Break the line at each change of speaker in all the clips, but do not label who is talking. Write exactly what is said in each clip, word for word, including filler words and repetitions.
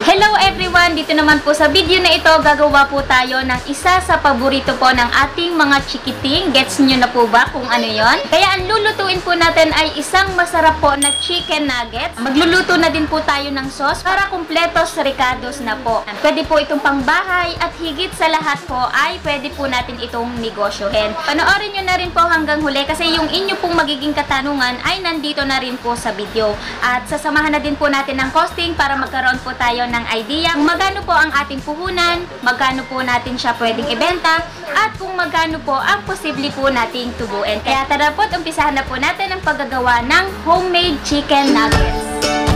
Hello everyone! Dito naman po sa video na ito, gagawa po tayo ng isa sa paborito po ng ating mga chikiting. Gets nyo na po ba kung ano yon? Kaya ang lulutuin po natin ay isang masarap po na chicken nuggets. Magluluto na din po tayo ng sauce para kumpletos ricados na po. Pwede po itong pangbahay at higit sa lahat po ay pwede po natin itong negosyohin. Panoorin nyo na rin po hanggang huli kasi yung inyo pong magiging katanungan ay nandito na rin po sa video. At sasamahan na din po natin ng costing para magkaroon po tayo ng idea kung magkano po ang ating puhunan, magkano po natin siya pwedeng ibenta, at kung magkano po ang posible po nating tubuin. Kaya tara po, umpisahan na po natin ang paggagawa ng homemade chicken nuggets.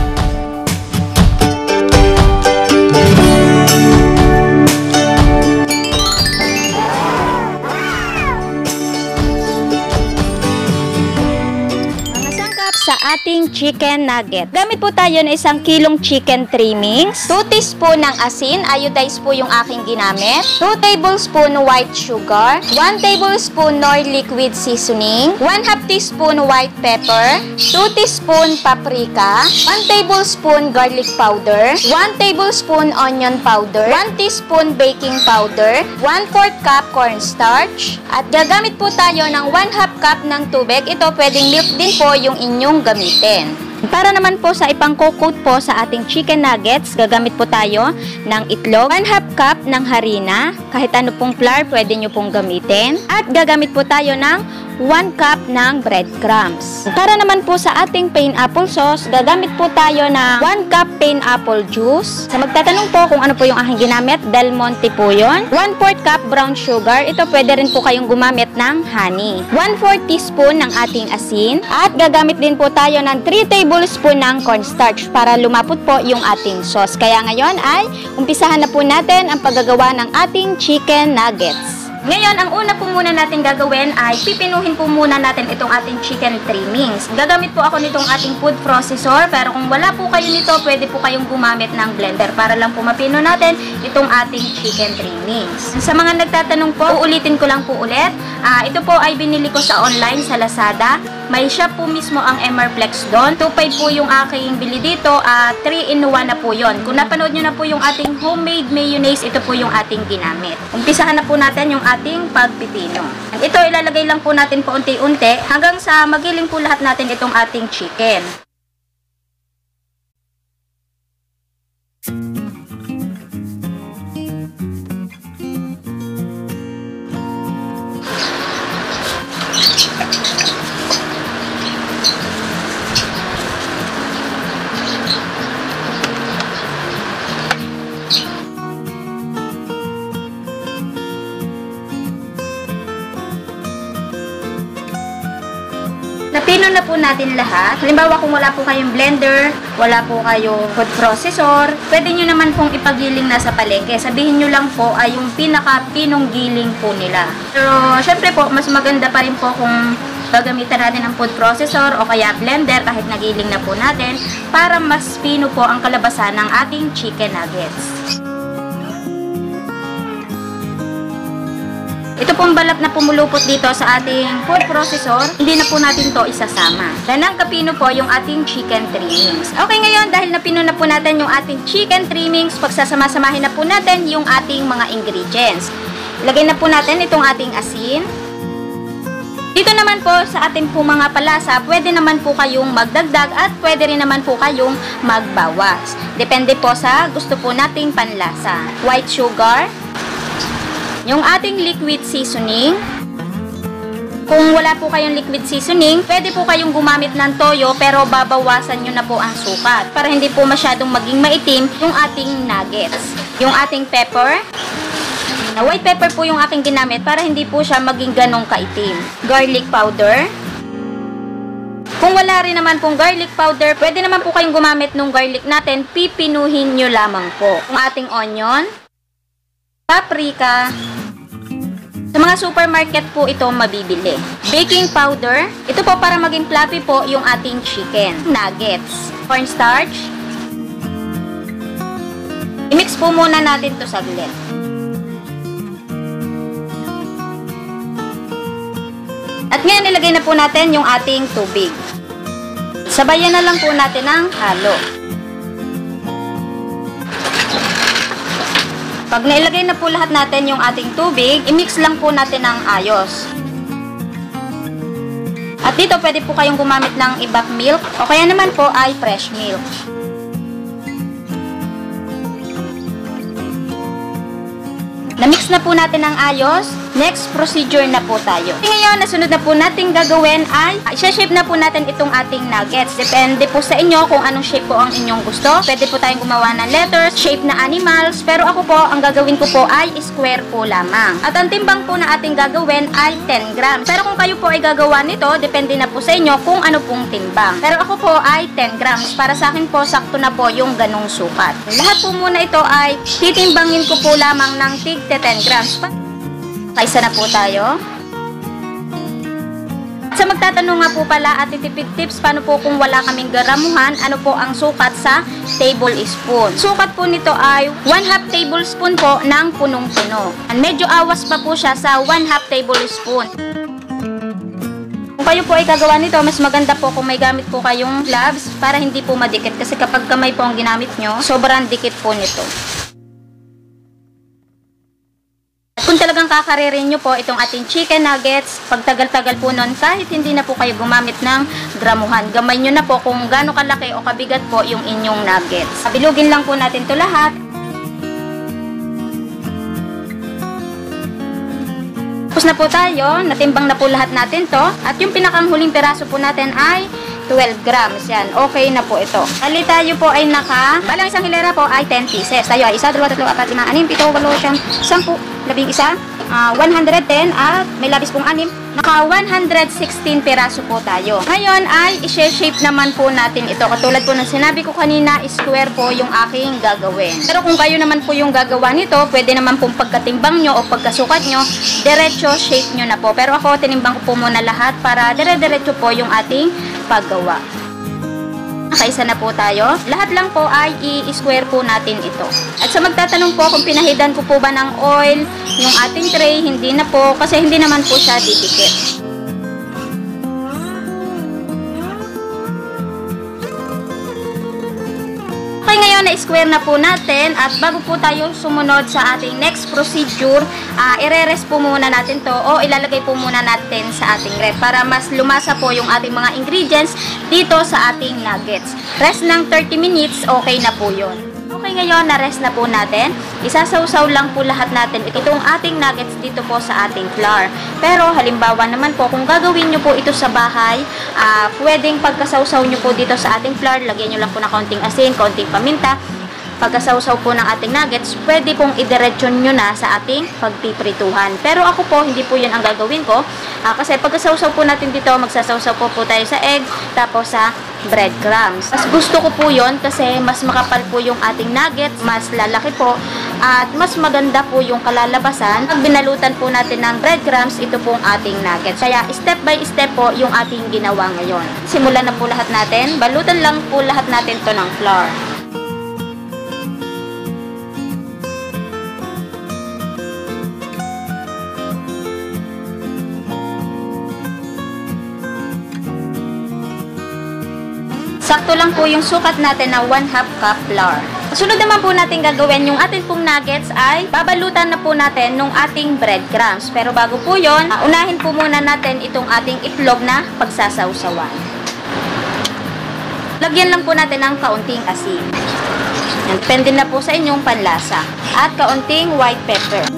Sa ating chicken nugget. Gamit po tayo ng isang kilong chicken trimmings, two teaspoon ng asin, iodized po yung aking ginamit, two tablespoon white sugar, one tablespoon nor liquid seasoning, one half teaspoon white pepper, two teaspoon paprika, one tablespoon garlic powder, one tablespoon onion powder, one teaspoon baking powder, one fourth cup cornstarch, at gagamit po tayo ng one half cup ng tubig. Ito pwedeng milk din po yung inyong gamitin. Para naman po sa ipang-coat po sa ating chicken nuggets, gagamit po tayo ng itlog, one half cup ng harina, kahit ano pong flour pwede nyo pong gamitin, at gagamit po tayo ng one cup ng breadcrumbs. Para naman po sa ating pineapple sauce, gagamit po tayo ng one cup pineapple juice. Sa magtatanong po kung ano po yung aking ginamit, Del Monte po yun. one fourth cup brown sugar. Ito pwede rin po kayong gumamit ng honey. one fourth teaspoon ng ating asin. At gagamit din po tayo ng three tablespoon ng cornstarch para lumapot po yung ating sauce. Kaya ngayon ay umpisahan na po natin ang paggagawa ng ating chicken nuggets. Ngayon, ang una po muna natin gagawin ay pipinuhin po muna natin itong ating chicken trimmings. Gagamit po ako nitong ating food processor, pero kung wala po kayo nito, pwede po kayong gumamit ng blender para lang po mapino natin itong ating chicken trimmings. Sa mga nagtatanong po, uulitin ko lang po ulit. Uh, ito po ay binili ko sa online sa Lazada. May shop po mismo ang M R Flex doon. two five po yung aking bili dito, uh, three in one na po yon. Kung napanood nyo na po yung ating homemade mayonnaise, ito po yung ating ginamit. Umpisahan na po natin yung ating pagpipino. Ito ilalagay lang po natin po unti-unti hanggang sa magiling po lahat natin itong ating chicken. Napino na po natin lahat. Halimbawa kung wala po kayong blender, wala po kayong food processor, pwede nyo naman pong ipagiling na sa palengke. Sabihin nyo lang po ay yung pinaka-pinong giling po nila. Pero syempre po, mas maganda pa rin po kung gagamitan natin ang food processor o kaya blender kahit nagiling na po natin para mas pino po ang kalabasan ng ating chicken nuggets. Ito pong balat na pumulupot dito sa ating food processor, hindi na po natin to isasama. Dahil nagkapino po yung ating chicken trimmings. Okay, ngayon dahil napino na po natin yung ating chicken trimmings, pagsasama-samahin na po natin yung ating mga ingredients. Lagay na po natin itong ating asin. Dito naman po sa ating po mga palasa, pwede naman po kayong magdagdag at pwede rin naman po kayong magbawas. Depende po sa gusto po nating panlasa. White sugar, yung ating liquid seasoning. Kung wala po kayong liquid seasoning, pwede po kayong gumamit ng toyo pero babawasan nyo na po ang sukat para hindi po masyadong maging maitim yung ating nuggets. Yung ating pepper, na white pepper po yung aking ginamit para hindi po siya maging ganong kaitim. Garlic powder. Kung wala rin naman pong garlic powder, pwede naman po kayong gumamit ng garlic natin, pipinuhin nyo lamang po. Yung ating onion, paprika. Sa mga supermarket po ito mabibili. Baking powder. Ito po para maging fluffy po yung ating chicken nuggets. Cornstarch. I-mix po muna natin to saglit. At ngayon ilagay na po natin yung ating tubig. Sabayan na lang po natin ng halo. Pag nailagay na po lahat natin yung ating tubig, i-mix lang po natin ng ayos. At dito, pwede po kayong gumamit ng evap milk o kaya naman po ay fresh milk. Na-mix na po natin ng ayos. Next procedure na po tayo. Ngayon, nasunod na po natin gagawin ay isa-shape na po natin itong ating nuggets. Depende po sa inyo kung anong shape po ang inyong gusto. Pwede po tayong gumawa ng letters, shape na animals, pero ako po, ang gagawin ko po ay square po lamang. At ang timbang po na ating gagawin ay ten grams. Pero kung kayo po ay gagawa nito, depende na po sa inyo kung ano pong timbang. Pero ako po ay ten grams. Para sa akin po, sakto na po yung ganong sukat. Lahat po muna ito ay titimbangin ko po lamang ng tig ten grams. Kaisa na po tayo. Sa magtatanong nga po pala at titipid tips, paano po kung wala kaming garamuhan, ano po ang sukat sa tablespoon? Sukat po nito ay one half tablespoon po ng punong-puno. Medyo awas pa po siya sa one half tablespoon. Kung kayo po ay kagawa nito, mas maganda po kung may gamit po kayong gloves para hindi po madikit. Kasi kapag kamay po ang ginamit nyo, sobrang dikit po nito. Kung talagang kakaririn nyo po itong ating chicken nuggets, pagtagal-tagal po nun, kahit hindi na po kayo gumamit ng gramuhan, gamay nyo na po kung gaano kalaki o kabigat po yung inyong nuggets. Bilugin lang po natin to lahat. Tapos na po tayo, natimbang na po lahat natin to. At yung pinakang huling piraso po natin ay twelve grams. Yan, okay na po ito. Kali tayo po ay naka, balang isang hilera po ay ten pieces. Tayo ay isa, dalawa, tatlo, apat, lima, anim, pito, walo, siyam, sampu, labing isa, uh, one hundred ten at may labis pong anim. Naka one hundred sixteen piraso po tayo. Ngayon ay i-shape naman po natin ito. Katulad po ng sinabi ko kanina, square po yung aking gagawin. Pero kung kayo naman po yung gagawa nito, pwede naman pong pagkatimbang nyo o pagkasukat nyo, diretso shape nyo na po. Pero ako, tinimbang ko po muna lahat para dire-diretso po yung ating paggawa. Kaisa na po tayo. Lahat lang po ay i-square po natin ito. At sa magtatanong po kung pinahidan ko po ba ng oil yung ating tray, hindi na po kasi hindi naman po siya didikit. Okay, ngayon na-square na po natin at bago po tayo sumunod sa ating next procedure, uh, ire-rest po muna natin to o ilalagay po muna natin sa ating ref para mas lumasa po yung ating mga ingredients dito sa ating nuggets. Rest ng thirty minutes, okay na po yun. Okay, ngayon na-rest na po natin. Isasawsaw lang po lahat natin itong ating nuggets dito po sa ating flour. Pero halimbawa naman po, kung gagawin nyo po ito sa bahay, uh, pwedeng pagkasawsaw nyo po dito sa ating flour, lagyan nyo lang po ng kaunting asin, kaunting paminta. Pagkasawsaw po ng ating nuggets, pwede pong idiretso nyo na sa ating pagpiprituhan. Pero ako po, hindi po yun ang gagawin ko. Uh, kasi pagkasawsaw po natin dito, magsasawsaw po po tayo sa egg, tapos sa breadcrumbs. Mas gusto ko po yun kasi mas makapal po yung ating nuggets, mas lalaki po, at mas maganda po yung kalalabasan. Pag binalutan po natin ng breadcrumbs, ito pong ating nuggets. Kaya step by step po yung ating ginawa ngayon. Simulan na po lahat natin. Balutan lang po lahat natin to ng flour. Sakto lang po yung sukat natin na one half cup flour. Sunod naman po natin gagawin yung ating pong nuggets ay babalutan na po natin nung ating breadcrumbs. Pero bago po yun, uh, unahin po muna natin itong ating itlog na pagsasawsawan. Lagyan lang po natin ng kaunting asin. Depende na po sa inyong panlasa. At kaunting white pepper.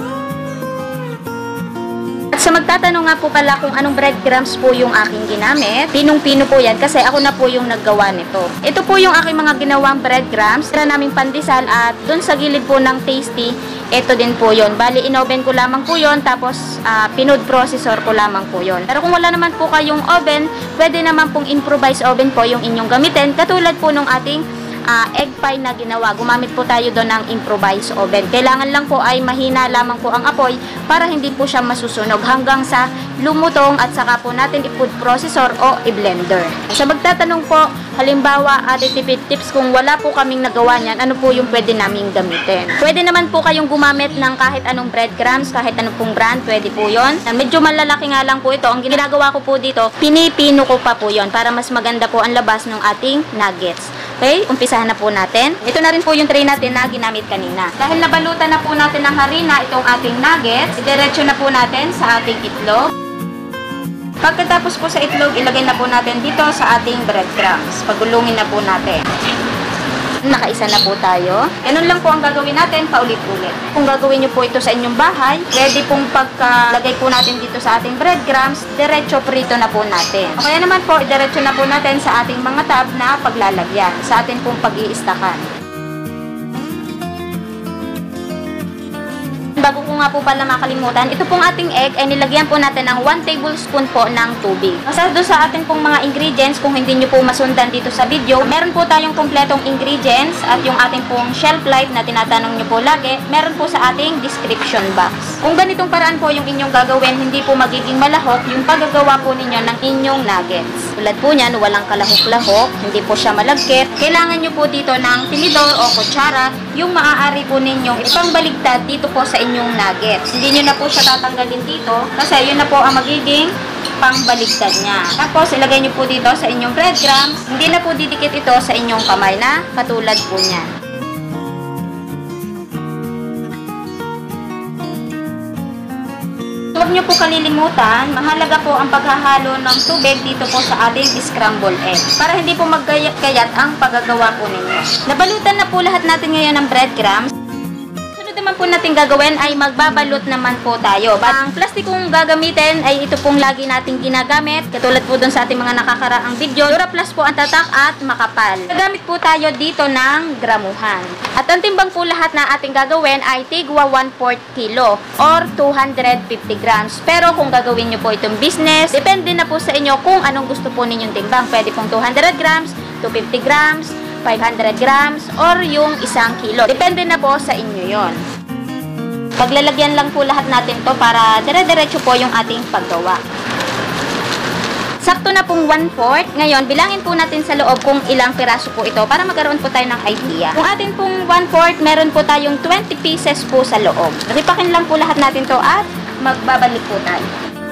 Sa magtatanong nga po pala kung anong breadcrumbs po yung aking ginamit, pinong-pino po yan kasi ako na po yung naggawa nito. Ito po yung aking mga ginawang breadcrumbs. Tira naming pandesal at dun sa gilid po ng tasty, ito din po yon. Bali, in-oven ko lamang po yon tapos uh, pinood processor ko lamang po yon. Pero kung wala naman po kayong oven, pwede naman pong improvise oven po yung inyong gamitin. Katulad po nung ating Uh, egg pie na ginawa. Gumamit po tayo doon ng improvised oven. Kailangan lang po ay mahina lamang po ang apoy para hindi po siya masusunog hanggang sa lumutong at saka po natin i-food processor o i-blender. Sa magtatanong po, halimbawa, ating tipid tips kung wala po kaming nagawa niyan, ano po yung pwede naming gamitin. Pwede naman po kayong gumamit ng kahit anong breadcrumbs, kahit anong pong brand, pwede po yon. Medyo malalaki nga lang po ito. Ang ginagawa ko po dito, pinipino ko pa po yon para mas maganda po ang labas ng ating nuggets. Okay, umpisahan na po natin. Ito na rin po yung tray natin na ginamit kanina. Dahil nabalutan na po natin ng harina itong ating nuggets, idiretso na po natin sa ating itlog. Pagkatapos po sa itlog, ilagay na po natin dito sa ating breadcrumbs. Pagulungin na po natin. Nakaisa na po tayo. Ganun lang po ang gagawin natin, paulit-ulit. Kung gagawin nyo po ito sa inyong bahay, ready pong pagkalagay po natin dito sa ating breadcrumbs, diretso prito na po natin. O kaya naman po, diretso na po natin sa ating mga tab na paglalagyan, sa ating pong pag-iistakan. Bago ko nga po pala makalimutan, ito pong ating egg ay nilagyan po natin ng one tablespoon po ng tubig. Kasi doon sa ating pong mga ingredients, kung hindi nyo po masundan dito sa video, meron po tayong kompletong ingredients at yung ating pong shelf life na tinatanong nyo po lagi, meron po sa ating description box. Kung ganitong paraan po yung inyong gagawin, hindi po magiging malahok yung paggagawa po ninyo ng inyong nuggets. Tulad po niyan, walang kalahok-lahok, hindi po siya malagkit. Kailangan nyo po dito ng tinidor o kutsara, yung maaari po ninyong ipangbaligtad dito po sa inyong nuggets. Hindi nyo na po siya tatanggalin dito kasi yun na po ang magiging pangbaligtad niya. Tapos, ilagay nyo po dito sa inyong breadcrumbs. Hindi na po didikit ito sa inyong kamay na katulad po niya. Huwag nyo po kalilimutan, mahalaga po ang paghahalo ng tubig dito po sa ating scrambled egg para hindi po magkayat-kayat ang paggagawa po ninyo. Nabalutan na po lahat natin ngayon ng breadcrumbs. Naman po natin gagawin ay magbabalot naman po tayo. Ang plastikong gagamitin ay ito pong lagi nating ginagamit. Katulad po dun sa ating mga nakakaraang video. Duraplast po ang tatak at makapal. Gagamit po tayo dito ng gramuhan. At ang timbang po lahat na ating gagawin ay tigwa one fourth kilo or two hundred fifty grams. Pero kung gagawin nyo po itong business, depende na po sa inyo kung anong gusto po ninyong timbang. Pwede pong two hundred grams, two hundred fifty grams, five hundred grams, or yung isang kilo. Depende na po sa inyo yon. Paglalagyan lang po lahat natin to para dire-diretso po yung ating paggawa. Sakto na pong one fourth. Ngayon, bilangin po natin sa loob kung ilang piraso po ito para magkaroon po tayo ng idea. Kung atin pong one fourth, meron po tayong twenty pieces po sa loob. Ripakin lang po lahat natin to at magbabalik po tayo.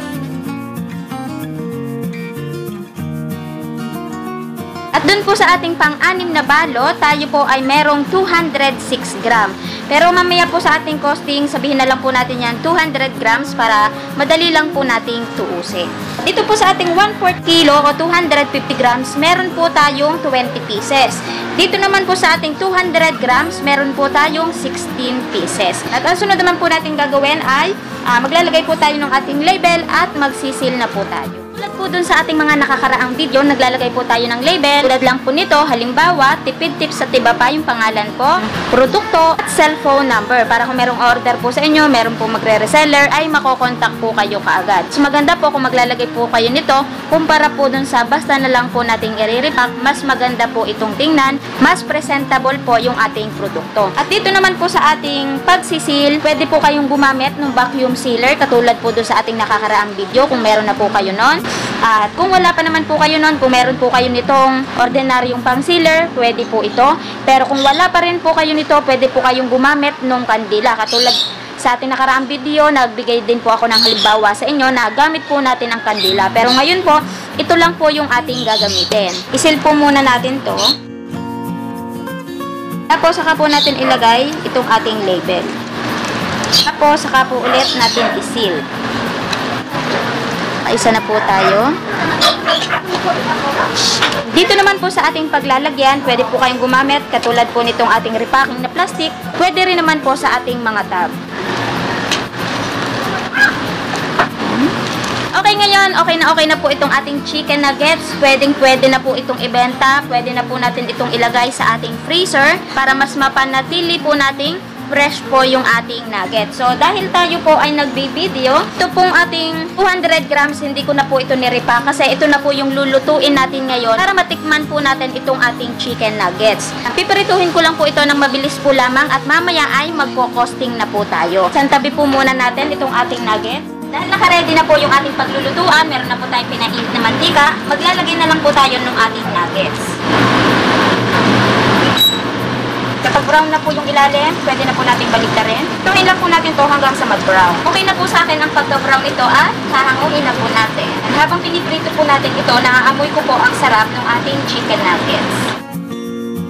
At dun po sa ating pang-anim na balot, tayo po ay merong two hundred six gram. Pero mamaya po sa ating costing, sabihin na lang po natin yan two hundred grams para madali lang po nating tuusin. Dito po sa ating one fourth kilo o two hundred fifty grams, meron po tayong twenty pieces. Dito naman po sa ating two hundred grams, meron po tayong sixteen pieces. At ang sunod naman po natin gagawin ay uh, maglalagay po tayo ng ating label at magsisil na po tayo. Tulad po dun sa ating mga nakakaraang video, naglalagay po tayo ng label. Tulad lang po nito, halimbawa, tipid tips sa tiba pa yung pangalan po, produkto at cellphone number. Para kung merong order po sa inyo, meron po magre-reseller, ay makokontak po kayo kaagad. So maganda po kung maglalagay po kayo nito, kumpara po dun sa basta na lang po nating i-repack, mas maganda po itong tingnan, mas presentable po yung ating produkto. At dito naman po sa ating pagsisil, pwede po kayong gumamit ng vacuum sealer, katulad po dun sa ating nakakaraang video, kung meron na po kayo nun. At kung wala pa naman po kayo nun, kung meron po kayo nitong ordinaryong pang sealer, pwede po ito. Pero kung wala pa rin po kayo nito, pwede po kayong gumamit ng kandila. Katulad sa ating nakaraang video, nagbigay din po ako ng halimbawa sa inyo na gamit po natin ang kandila. Pero ngayon po, ito lang po yung ating gagamitin. Isil po muna natin to. Tapos saka po natin ilagay itong ating label. Tapos saka po ulit natin isil. Isa na po tayo. Dito naman po sa ating paglalagyan, pwede po kayong gumamit katulad po nitong ating repacking na plastic. Pwede rin naman po sa ating mga tab. Okay, ngayon, okay na okay na po itong ating chicken nuggets. Pwedeng pwede na po itong ibenta. Pwede na po natin itong ilagay sa ating freezer para mas mapanatili po nating fresh po yung ating nugget. So, dahil tayo po ay nagbi-video, ito pong ating two hundred grams, hindi ko na po ito niripa kasi ito na po yung lulutuin natin ngayon para matikman po natin itong ating chicken nuggets. Pipirituhin ko lang po ito ng mabilis po lamang at mamaya ay magpo-costing na po tayo. Santabi po muna natin itong ating nuggets. Dahil naka-ready na po yung ating paglulutuan, meron na po tayong pinainit na mantika, maglalagay na lang po tayo ng ating nuggets. Kapag brown na po yung ilalim, pwede na po natin baliktarin. Tuloy lang po natin to hanggang sa mag-brown. Okay na po sa akin ang pagka-brown ito at hahangungin na po natin. At habang piniprito po natin ito, naaamoy ko po ang sarap ng ating chicken nuggets.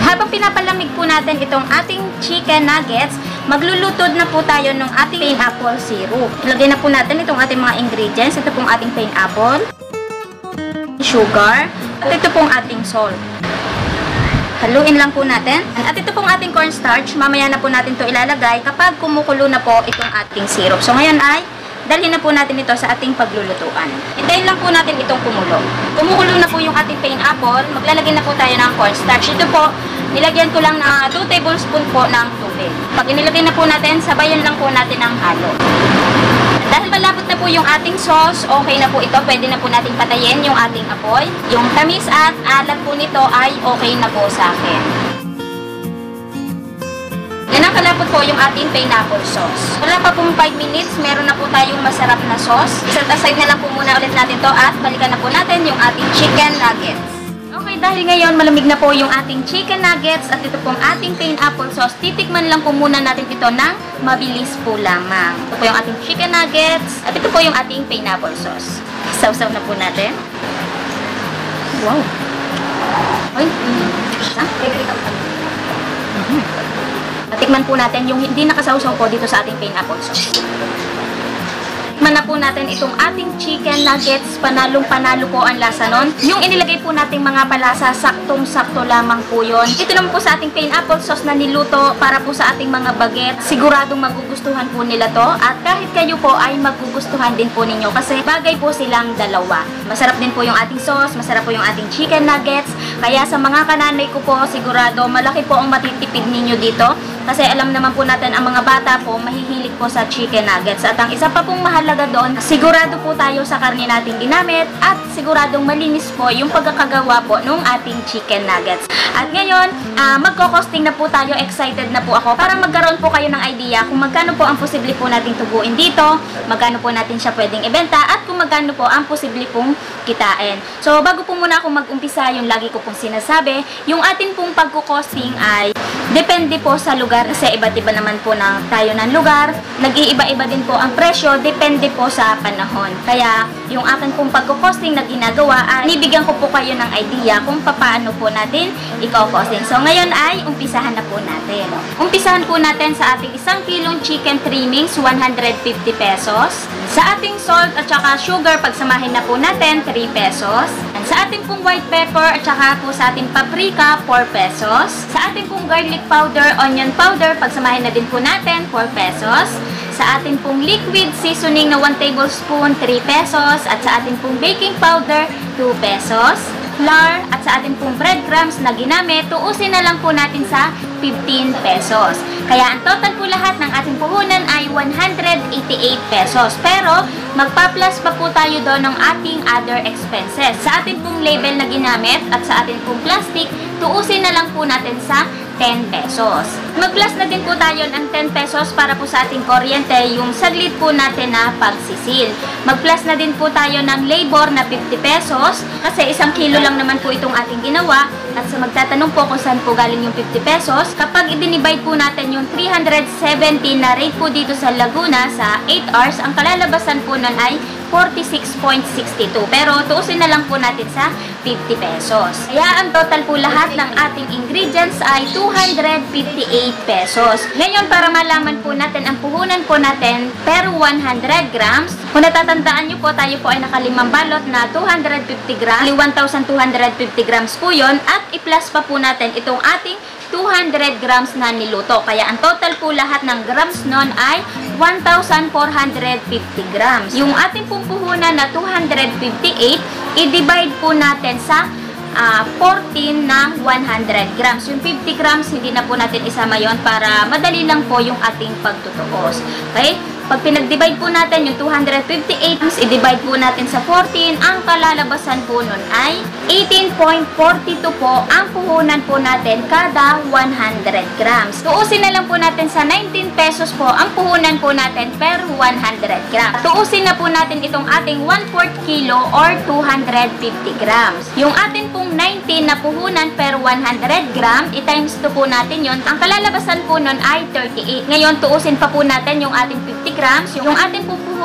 Habang pinapalamig po natin itong ating chicken nuggets, maglulutod na po tayo ng ating pineapple syrup. Ilagay na po natin itong ating mga ingredients. Ito pong ating pineapple, sugar, at ito pong ating salt. Haluin lang po natin. At ito pong ating cornstarch, mamaya na po natin ito ilalagay kapag kumukulo na po itong ating syrup. So ngayon ay, dalhin na po natin ito sa ating paglulutuan. Hintayin lang po natin itong kumulo. Kumukulo na po yung ating pineapple, maglalagay na po tayo ng cornstarch. Ito po, nilagyan ko lang na two tablespoon po ng tubig. Pag inilagay na po natin, sabayan lang po natin ang halo. Dahil malapot na po yung ating sauce, okay na po ito. Pwede na po natin patayin yung ating apoy. Yung tamis at alat po nito ay okay na po sa akin. Yan ang kalapot po yung ating pineapple sauce. Wala pa pong five minutes, meron na po tayong masarap na sauce. Set aside na lang po muna ulit natin to at balikan na po natin yung ating chicken nuggets. Okay, dahil ngayon malamig na po yung ating chicken nuggets at ito pong ating pineapple sauce, titikman lang po muna natin ito ng mabilis po lamang. Ito po yung ating chicken nuggets at ito po yung ating pineapple sauce. Sausaw na po natin. Wow! Ay, mm. Ah, mm-hmm. Tikman po natin yung hindi nakasawsaw po dito sa ating pineapple sauce. Tikman na po natin itong ating chicken nuggets. Panalong-panalo po ang lasa nun. Yung inilagay po nating mga palasa, saktong-sakto lamang po yun. Ito naman po sa ating pineapple sauce na niluto para po sa ating mga baget. Siguradong magugustuhan po nila to. At kahit kayo po ay magugustuhan din po ninyo kasi bagay po silang dalawa. Masarap din po yung ating sauce, masarap po yung ating chicken nuggets. Kaya sa mga kananay ko po, sigurado malaki po ang matitipid ninyo dito. Kasi alam naman po natin ang mga bata po mahihilig po sa chicken nuggets. At ang isa pa pong mahalaga doon, sigurado po tayo sa karne natin ginamit at siguradong malinis po yung pagkakagawa po ng ating chicken nuggets. At ngayon, uh, magko-costing na po tayo. Excited na po ako para magkaroon po kayo ng idea kung magkano po ang posible po nating tubuin dito, magkano po natin siya pwedeng ibenta, at kung magkano po ang posible pong kitain. So, bago po muna ako mag-umpisa, yung lagi ko pong sinasabi, yung atin pong pagko-costing ay depende po sa lugar kasi iba't iba naman po na tayo ng lugar. Nag-iiba-iba din po ang presyo, depende po sa panahon. Kaya, yung akin pong pagko-costing na ginagawa ay nibigyan ko po kayo ng idea kung paano po natin i-costing. So, ngayon ay umpisahan na po natin. Umpisahan po natin sa ating isang kilong chicken trimmings, one hundred fifty pesos. Sa ating salt at saka sugar, pagsamahin na po natin, three pesos. And sa ating pong white pepper at saka po sa ating paprika, four pesos. Sa ating pong garlic powder, onion powder, pagsamahin na din po natin, four pesos. Sa ating pong liquid seasoning na one tablespoon, three pesos. At sa ating pong baking powder, two pesos. Flour at sa ating pong breadcrumbs na ginamit, tuusin na lang po natin sa fifteen pesos. Kaya ang total po lahat ng ating puhunan ay one hundred eighty-eight pesos. Pero magpa-plus pa po tayo doon ng ating other expenses. Sa ating pong label na ginamit at sa ating pong plastic, tuusin na lang po natin sa ten pesos. Mag-plus na din po tayo ng ten pesos para po sa ating kuryente, yung saglit po natin na pagsisil. Mag-plus na din po tayo ng labor na fifty pesos kasi isang kilo lang naman po itong ating ginawa. At sa magtatanong po kung saan po galing yung fifty pesos, kapag i-divide po natin yung three hundred seventy na rate po dito sa Laguna sa eight hours, ang kalalabasan po nun ay forty-six point six two. Pero tuusin na lang po natin sa fifty pesos. Kaya ang total po lahat ng ating ingredients ay two hundred fifty-eight pesos. Ngayon, para malaman po natin ang puhunan po natin per one hundred grams, kung natatandaan nyo po, tayo po ay nakalimang balot na two hundred fifty grams, one thousand two hundred fifty grams po yun, at i-plus pa po natin itong ating two hundred grams na niluto. Kaya ang total po lahat ng grams nun ay one thousand four hundred fifty grams. Yung ating pong puhunan na two hundred fifty-eight, i-divide po natin sa uh, fourteen na one hundred grams. Yung fifty grams, hindi na po natin isama yon para madali lang po yung ating pagtutuos. Okay? Pag pinag-divide po natin yung two hundred fifty-eight, i-divide po natin sa fourteen, ang kalalabasan po nun ay eighteen point four two po ang puhunan po natin kada one hundred grams. Tuusin na lang po natin sa nineteen pesos po ang puhunan po natin per one hundred grams. Tuusin na po natin itong ating one fourth kilo or two hundred fifty grams. Yung atin pong nineteen na puhunan per one hundred grams, i-times two po natin yon. Ang kalalabasan po nun ay thirty-eight. Ngayon, tuusin pa po natin yung ating fifty grams. Yung ating pupuhunan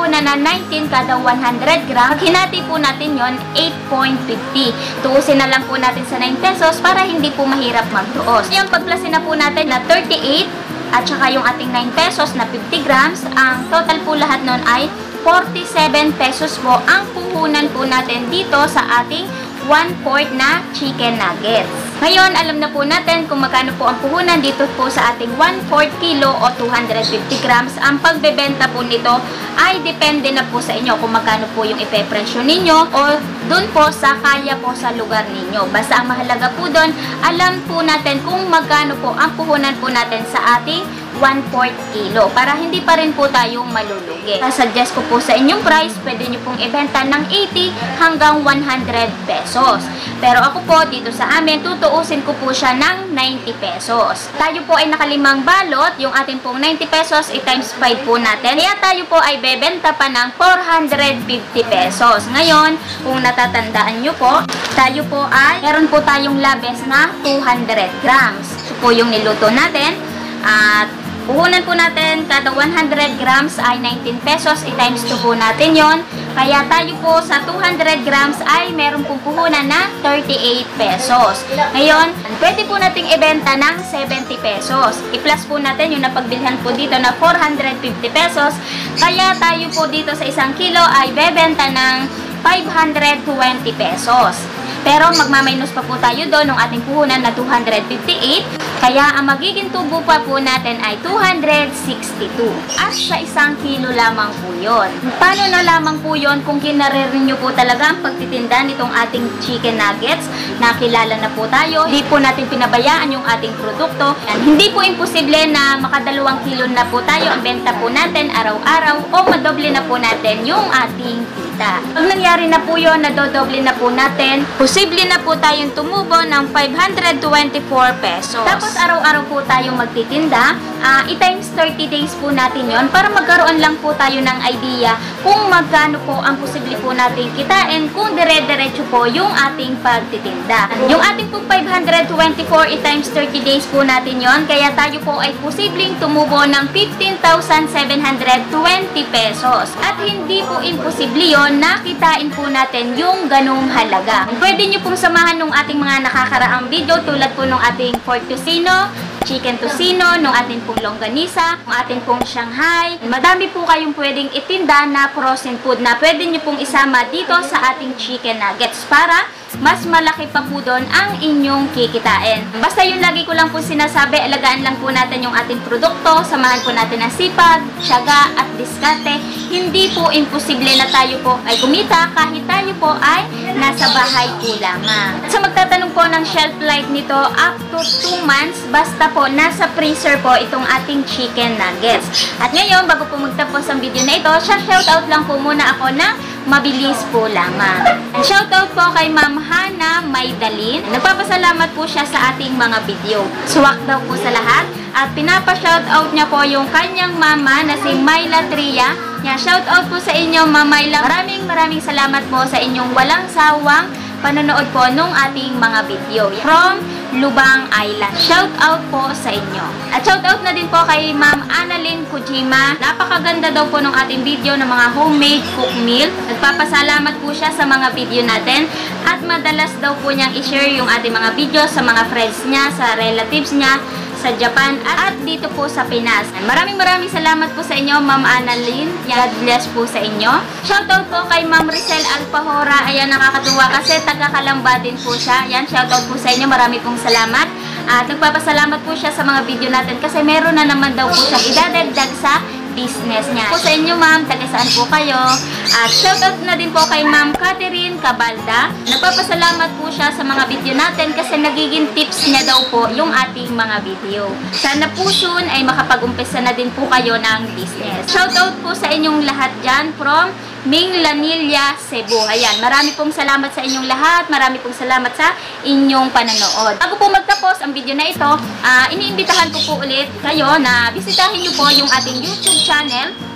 puhunan na nineteen kada one hundred gram. Pag hinati po natin yon, eight point five zero. Tuusin na lang po natin sa nine pesos para hindi po mahirap magtuos. Yung pagplasin na po natin na thirty-eight at saka yung ating nine pesos na fifty grams, ang total po lahat nun ay forty-seven pesos po ang puhunan po natin dito sa ating one fourth na chicken nuggets. Ngayon, alam na po natin kung magkano po ang puhunan dito po sa ating one fourth kilo o two hundred fifty grams. Ang pagbebenta po nito ay depende na po sa inyo kung magkano po yung ipepresyo ninyo o dun po sa kaya po sa lugar ninyo. Basta ang mahalaga po dun, alam po natin kung magkano po ang puhunan po natin sa ating one fourth kilo para hindi pa rin po tayong malulugi. Suggest ko po sa inyong price, pwede nyo pong ibenta ng eighty hanggang one hundred pesos. Pero ako po, dito sa amin, tutuusin ko po siya ng ninety pesos. Tayo po ay nakalimang balot, yung ating pong ninety pesos, i-times five po natin. Kaya tayo po ay bebenta pa ng four hundred fifty pesos. Ngayon, kung natatandaan nyo po, tayo po ay, meron po tayong labes na two hundred grams. So po yung niluto natin. At puhunan po natin kada one hundred grams ay nineteen pesos, i-times two po natin yon. Kaya tayo po sa two hundred grams ay meron pong puhunan na thirty-eight pesos. Ngayon, pwede po nating ibenta ng seventy pesos. I-plus po natin yung napagbilhan po dito na four hundred fifty pesos. Kaya tayo po dito sa isang kilo ay bebenta ng five hundred twenty pesos. Pero magmaminus pa po tayo doon ng ating puhunan na two hundred fifty-eight. Kaya ang magiging tubo pa po natin ay two hundred sixty-two. At sa isang kilo lamang po yun. Paano na lamang po yun kung kinaririn nyo po talaga ang pagtitinda nitong ating chicken nuggets na kilala na po tayo. Hindi po natin pinabayaan yung ating produkto. Yan. Hindi po imposible na makadalawang kilo na po tayo ang benta po natin araw-araw o madoble na po natin yung ating kita. Pag nangyari na po yun, nadodoble na po natin, posible na po tayong tumubo ng five hundred twenty-four pesos. Tapos araw-araw po tayong magtitinda, uh, i-times thirty days po natin yon para magkaroon lang po tayo ng idea kung magkano po ang posible po natin kitain kung dire-diretso po yung ating pagtitinda. Yung ating po five hundred twenty-four i-times thirty days po natin yon, kaya tayo po ay posibleng tumubo ng fifteen thousand seven hundred twenty pesos. At hindi po imposible yon na kitain po natin yung ganung halaga. Pwede nyo pong samahan nung ating mga nakakaraang video tulad po nung ating pork tocino, chicken tocino, nung ating pong longganisa, nung ating pong Shanghai. Madami po kayong pwedeng itinda na frozen food na pwede nyo pong isama dito sa ating chicken nuggets para mas malaki pa po doon ang inyong kikitain. Basta yung lagi ko lang po sinasabi, alagaan lang po natin yung ating produkto, samahan po natin ng sipag, tiyaga at diskarte. Hindi po imposible na tayo po ay kumita kahit tayo po ay nasa bahay po lamang. Sa magtatanong po ng shelf life nito, up to two months, basta po nasa freezer po itong ating chicken nuggets. At ngayon, bago po magtapos ang video na ito, shoutout lang po muna ako na mabilis po lamang. Shoutout po kay Ma'am Hana Maydalin. Nagpapasalamat po siya sa ating mga video. Swak daw po sa lahat. At pinapa-shoutout niya po yung kanyang mama na si Myla Tria. Yeah, shoutout po sa inyo, Ma'am Myla. Maraming maraming salamat po sa inyong walang sawang panonood po nung ating mga video. From Lubang Island. Shout out po sa inyo. At shout out na din po kay Ma'am Annalyn Kojima. Napakaganda daw po ng ating video ng mga homemade cook meal. Nagpapasalamat po siya sa mga video natin. At madalas daw po niyang i-share yung ating mga video sa mga friends niya, sa relatives niya, sa Japan at dito po sa Pinas. Maraming maraming salamat po sa inyo, Ma'am Annalyn. God bless po sa inyo. Shoutout po kay Ma'am Rizal Alpahora. Ayan, nakakatuwa kasi taga-Kalamba din po siya. Ayan, shoutout po sa inyo. Marami pong salamat. At nagpapasalamat po siya sa mga video natin kasi meron na naman daw po siyang idadagdag sa business niya. Po sa inyo, ma'am, taga saan po kayo? At shoutout na din po kay Ma'am Catherine Cabalda. Nagpapasalamat po siya sa mga video natin kasi nagiging tips niya daw po yung ating mga video. Sana po soon ay makapag-umpisa na din po kayo ng business. Shoutout po sa inyong lahat dyan from Ming Lanilla, Cebu. Ayan, marami pong salamat sa inyong lahat. Marami pong salamat sa inyong panonood. Bago po magtapos ang video na ito, uh, iniimbitahan ko po ulit kayo na bisitahin nyo po yung ating YouTube channel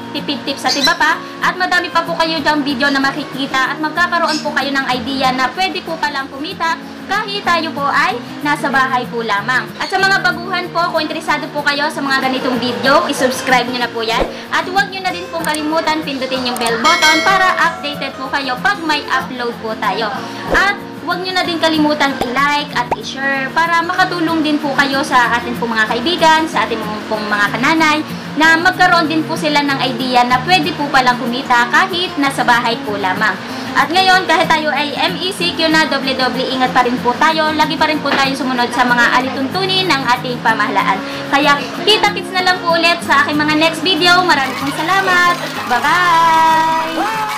tipid tips at iba pa. At madami pa po kayo dyang video na makikita at magkakaroon po kayo ng idea na pwede po palang kumita kahit tayo po ay nasa bahay po lamang. At sa mga baguhan po, kung interesado po kayo sa mga ganitong video, isubscribe nyo na po yan. At huwag nyo na din pong kalimutan pindutin yung bell button para updated po kayo pag may upload po tayo. At huwag nyo na din kalimutan i-like at i-share para makatulong din po kayo sa atin pong mga kaibigan, sa ating pong mga kananay, na magkaroon din po sila ng idea na pwede po palang kumita kahit nasa bahay po lamang. At ngayon, kahit tayo ay M E C Q na, doble-doble ingat pa rin po tayo. Lagi pa rin po tayo sumunod sa mga alituntunin ng ating pamahalaan. Kaya, kita-kits na lang po ulit sa aking mga next video. Maraming salamat. Bye-bye!